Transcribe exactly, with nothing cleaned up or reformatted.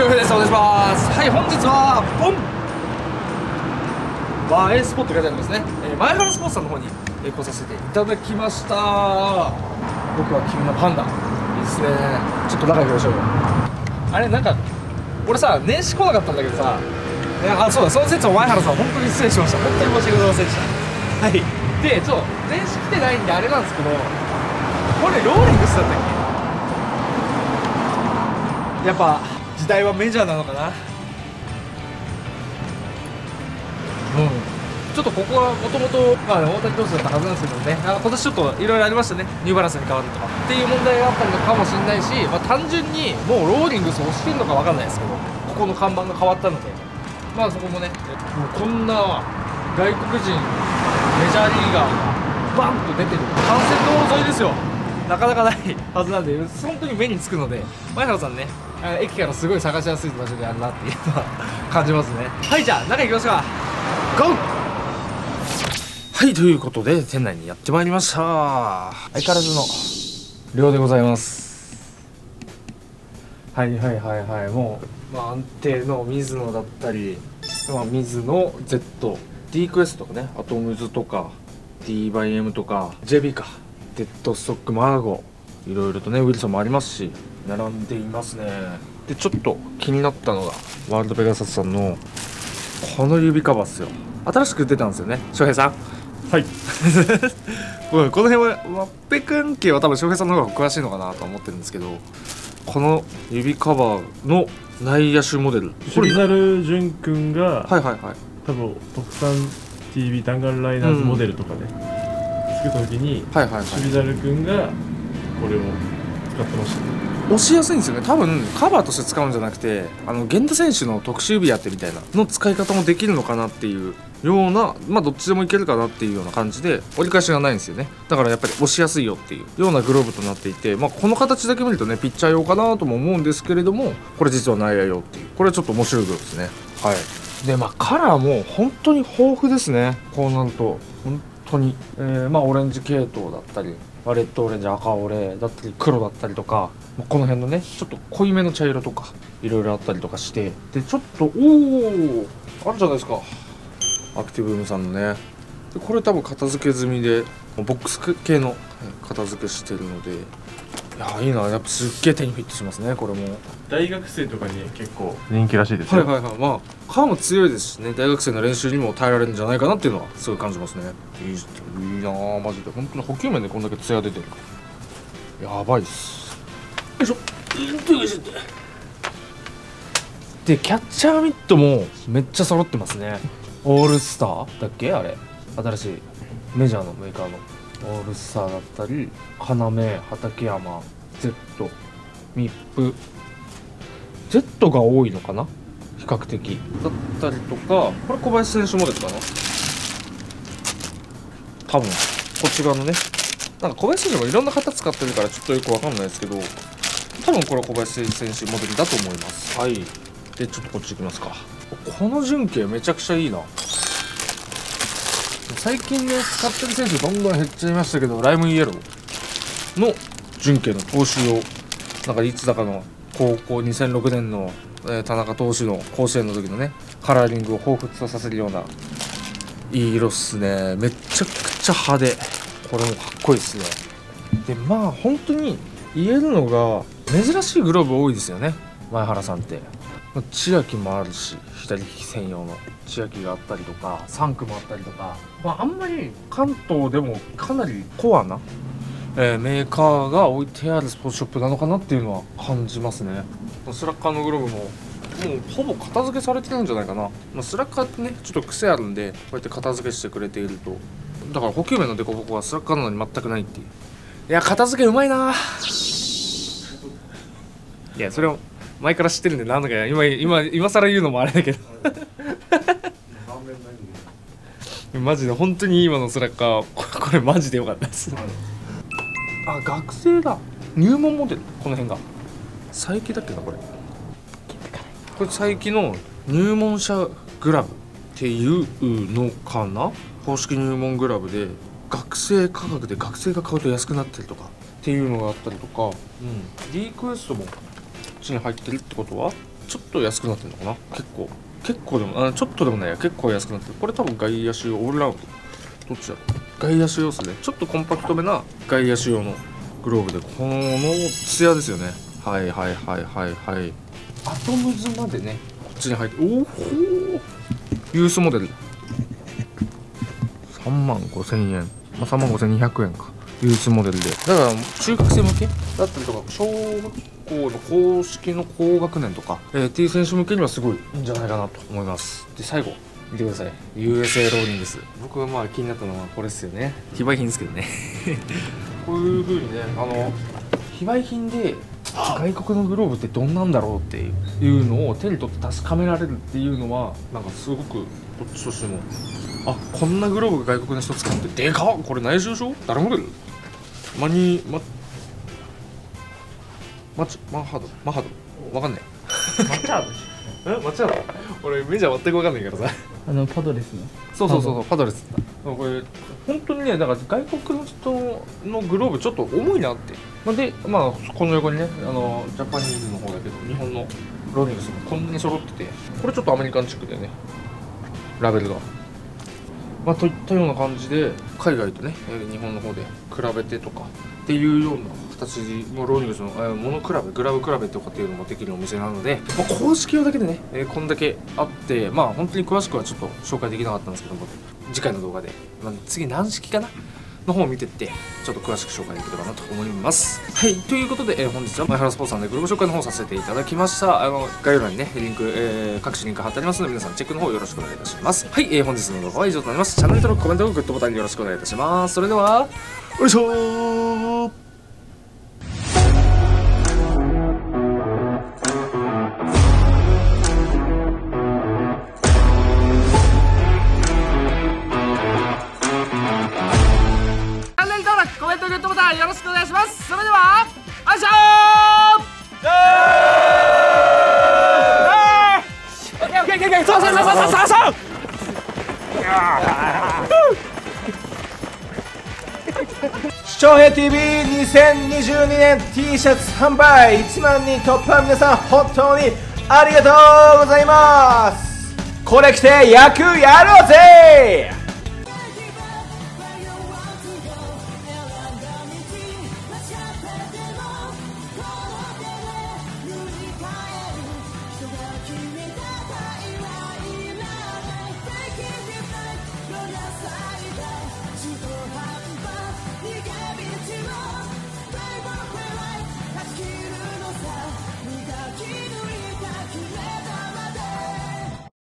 いうことです。お願いします。はい、本日はボン映えスポットが書いてありますね、えー、前原スポーツさんの方に、えー、来させていただきました。僕は君のパンダ。いいですね。ちょっと仲良くしましょうよ。あれ、なんか俺さ、年始来なかったんだけどさ、ね、あ、そうだ、その説は前原さん本当に失礼しました。本当に申し訳ございませんでした。はい。で、ちょっと年始来てないんであれなんですけど、これローリングスだったっけ。やっぱ時代はメジャーなのかな。うん、ちょっとここはもともと大谷投手だったはずなんですけどね、あ、今年ちょっといろいろありましたね。ニューバランスに変わるとかっていう問題があったりとかもしれないし、まあ、単純にもうローリングスをしてるのかわかんないですけど、ここの看板が変わったので、まあそこもね、もうこんな外国人メジャーリーガーがバンと出てる幹線道路沿いですよ。なかなかないはずなんで、本当に目につくので、前原さんね、駅からすごい探しやすい場所であるなっていうのは感じますね。はい、じゃあ中行きますか。ゴー。はい、ということで店内にやってまいりました。相変わらずの量でございます。はいはいはいはい。もう、まあ、安定の水野だったり、まあ、水野 Z、 D クエストとかね、あとムズとか D バイ M とか ジェービー か、デッドストックマーゴ、いろいろとねウィルソンもありますし並んでいますね。でちょっと気になったのがワールドペガサスさんのこの指カバーっすよ。新しく出たんですよね、翔平さん。はいこの辺はワッペ関係は多分翔平さんの方が詳しいのかなと思ってるんですけど、この指カバーの内野手モデル、 守猿潤君がはいはいはい、 多分国産 ティービー 弾丸ライナーズモデルとかで、うん、作った時に、はいはいはい、守猿君がこれを使ってましたね。 押しやすいんですよね。多分カバーとして使うんじゃなくて、あの源田選手の特殊指やってみたいなの使い方もできるのかなっていうような、まあどっちでもいけるかなっていうような感じで折り返しがないんですよね。だからやっぱり押しやすいよっていうようなグローブとなっていて、まあ、この形だけ見るとねピッチャー用かなとも思うんですけれども、これ実は内野用っていう、これはちょっと面白いグローブですね。はい。でまあカラーも本当に豊富ですね。こうなると本当に、えー、まあオレンジ系統だったり、レッドオレンジ、赤オレだったり黒だったりとか、この辺のねちょっと濃いめの茶色とかいろいろあったりとかして、でちょっとおおあるじゃないですか、アクティブームさんのね。でこれ多分片付け済みでボックス系の片付けしてるので、いやいいな。やっぱすっげえ手にフィットしますね。これも大学生とかに結構人気らしいですよ。 はいはいはい。まあ皮も強いですしね、大学生の練習にも耐えられるんじゃないかなっていうのはすごい感じますね。いい、いいなぁマジで。本当に補給面でこんだけ艶出てる、やばいっす。よいしょ。でキャッチャーミットもめっちゃ揃ってますね。オールスターだっけ、あれ新しいメジャーのメーカーのオールスターだったり、要、畠山、 Z、 ミップ Z が多いのかな比較的だったりとか、これ小林選手モデルかな多分。こっち側のね、なんか小林選手もいろんな型使ってるからちょっとよくわかんないですけど、多分これは小林選手モデルだと思います。はい。でちょっとこっち行きますか。この純系めちゃくちゃいいな。最近ね使ってる選手どんどん減っちゃいましたけど、ライムイエローの純系の投手用、なんかいつだかの高校にせんろくねんの、えー、田中投手の甲子園の時のねカラーリングを彷彿とさせるようないい色っすね。めちゃくちゃ派手。これもかっこいいっすね。でまあ本当に言えるのが珍しいグローブ多いですよね、前原さんって。千秋もあるし、左利き専用の千秋があったりとか、サンクもあったりとか、まあ、あんまり関東でもかなりコアな、えー、メーカーが置いてあるスポーツショップなのかなっていうのは感じますね。スラッガーのグローブももうほぼ片付けされてるんじゃないかな。まあ、スラッガーってねちょっと癖あるんで、こうやって片付けしてくれていると、だから補給面のデコボコはスラッガーなのに全くないっていう。いや片付けうまいな。いやそれを前から知ってるんで、なんだか今今今更言うのもあれだけどマジで本当に今のスラッガーこれマジで良かったです。あ、学生だ。入門モデル、この辺が佐伯だっけな、これこれ佐伯の入門者グラブっていうのかな。公式入門グラブで学生価格で学生が買うと安くなってるとかっていうのがあったりとか、うん、D クエストもこっちに入ってるってことはちょっと安くなってるのかな。結構結構でもあちょっとでもないや、結構安くなってる。これ多分外野手用オールラウンド、どっちだろう。外野手用ですね。ちょっとコンパクトめな外野手用のグローブで、このツヤですよね。はいはいはいはいはい。アトムズまでねこっちに入って、おおユースモデルさんまんごせんえん、まあ、さんまんごせんにひゃくえんか。ユースモデルで、だから中学生向けだったりとか小学校の公式の高学年とか、えー、っていう選手向けにはすごいいいんじゃないかなと思います。で最後見てください、 ユーエスエー ローリングス。僕がまあ気になったのはこれですよね。非売品ですけどねこういう風にね、あの非売品で外国のグローブってどんなんだろうっていうのを手に取って確かめられるっていうのはなんかすごくこっちとしても、あこんなグローブが外国の人使ってでかっ、これ内緒でしょ、誰モデルマニママチマハドマハドわかんないマチャードえマチャード俺メジャー全くわかんないからさ、 あのパドレスのそうそうそうパドレスだ。これ本当にね、だから外国の人のグローブちょっと重いなって。でまあこの横にね、あのジャパニーズの方だけど日本のローリングスもこんなに揃ってて、これちょっとアメリカンチックでね、ラベルがまあといったような感じで海外とね日本の方で比べてとかっていうような形のローリングスのモノ比べ、グラブ比べとかっていうのもできるお店なので、まあ、公式用だけでね、えー、こんだけあって、まあ本当に詳しくはちょっと紹介できなかったんですけども、次回の動画で、まあ、次軟式かなの方を見てってちょっと詳しく紹介できればなと思います。はい、ということで、えー、本日は前原スポーツさんでグローブ紹介の方をさせていただきました。あの概要欄にねリンク、えー、各種リンク貼ってありますので皆さんチェックの方よろしくお願いいたします。はい、えー、本日の動画は以上となります。チャンネル登録、コメント、グッドボタンよろしくお願いいたします。それではよいしょー。コメント、グッドボタンよろしくお願いします。それではよいしょー。オッケーオッケーオッケー、そうそうそうそうそうそう。 視聴平 ティーブイにせんにじゅうにねん T シャツ販売いちまんにん突破、皆さん本当にありがとうございます。これ着て野球やろうぜ。